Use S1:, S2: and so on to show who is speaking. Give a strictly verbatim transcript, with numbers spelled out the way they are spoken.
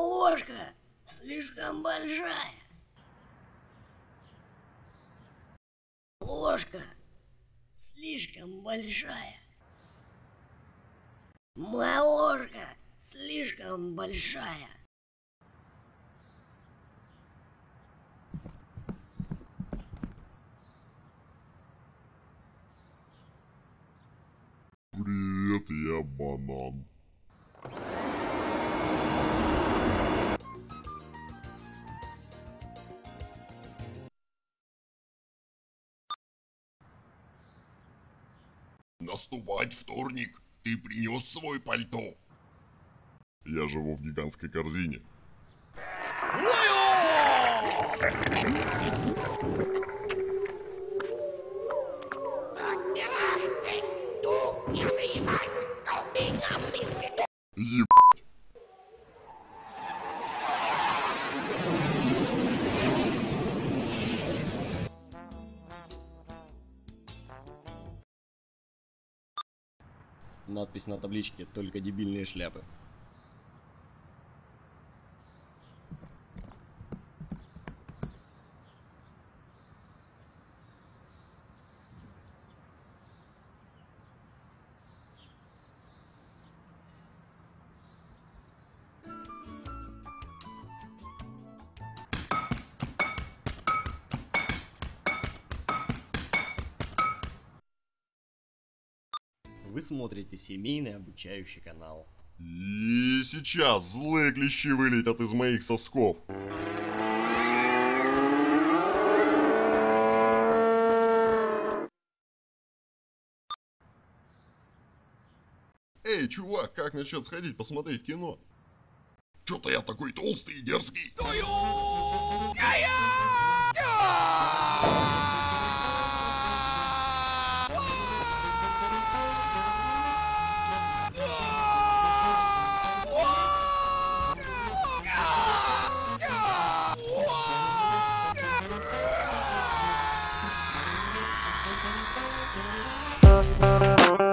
S1: ложка слишком большая. Ложка слишком большая. Моя ложка слишком большая.
S2: Привет, я банан.
S3: Наступать вторник. Ты принес свой пальто?
S2: Я живу в гигантской корзине. Ебать.
S4: Надпись на табличке «Только дебильные шляпы». Вы смотрите Семейный Обучающий Канал.
S2: И сейчас злые клещи вылетят из моих сосков. Эй, чувак, как насчет сходить посмотреть кино?
S3: Чё-то я такой толстый и дерзкий.
S5: We'll be right back.